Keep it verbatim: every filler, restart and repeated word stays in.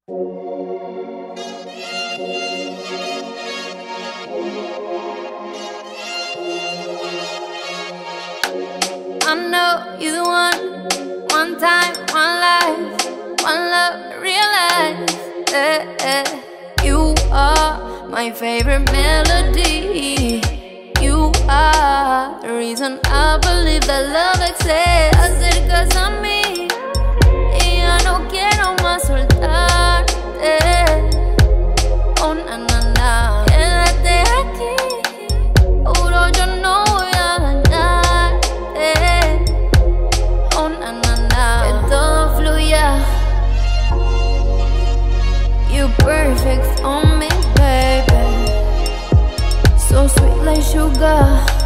I know you're the one, one time, one life, one love, real life. Yeah, yeah. You are my favorite melody. You are the reason I believe that love exists. Acércate a mí y ya no quiero más soltarte. Oh, na, na, na. Quédate aquí, juro yo no voy a dañarte. Oh, na, na, na. Que todo fluya. You perfect for me, baby. So sweet like sugar.